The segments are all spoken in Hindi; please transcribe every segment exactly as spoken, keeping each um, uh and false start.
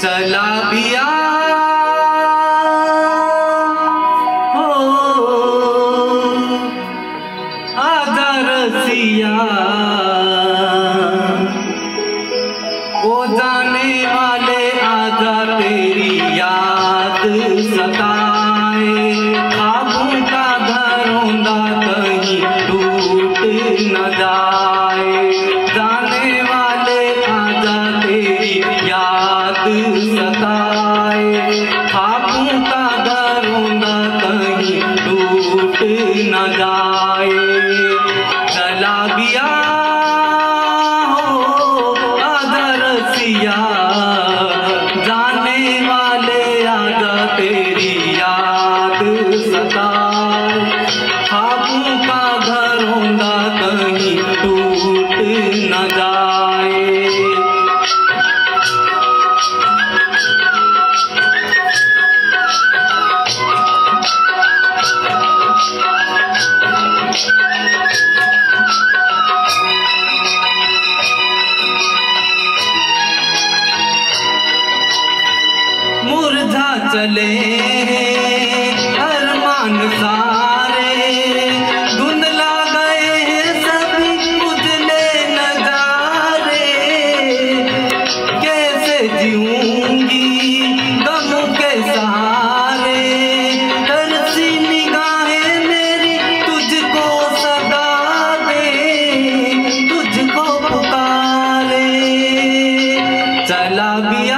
चला दिया हो आजा रसिया, ओ जाने वाले आजा तेरी याद सताए, ख्वाबों का घरौंदा कहीं टूट न जाए। जाने वाले आजा तेरी याद सताए, ख्वाबों का घरौंदा कहीं टूट न जाए। चला गया जाने वाले आजा तेरी याद सताए, ख्वाबों का घरौंदा कहीं टूट न जाए। मुरझा चले अरमान सारे, धुंधला गए हैं सभी उजले नजारे। कैसे जीऊंगी गम के सहारे, तरसी निगाहें मेरी तुझको सदा दे, तुझको पुकारे। चला गया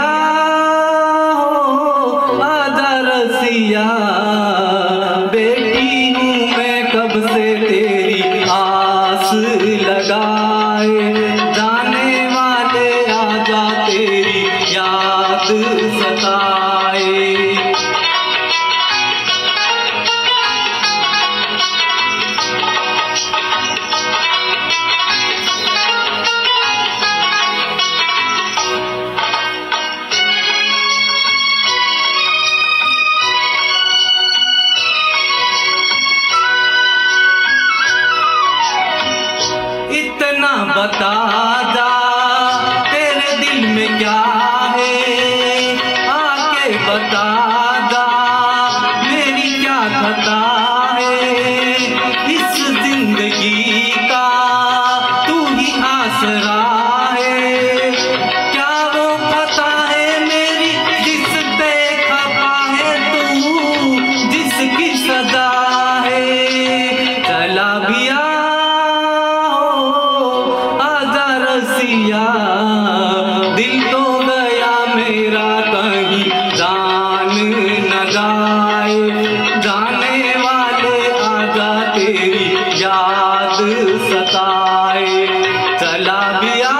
बेटी हूँ मैं कब से तेरी आस लगाए, जाने वाले आजा तेरी याद सताए। इतना बता जा तेरे दिल में क्या है, आके बता जा मेरी क्या खता है। इस जिंदगी का तू ही आसरा है, क्या वो खता है मेरी जिस पे खपा है तू, जिसकी सजा है। चला गया दिल तो गया मेरा कहीं जान न जाए, जाने वाले आजा तेरी याद सताए। चला गया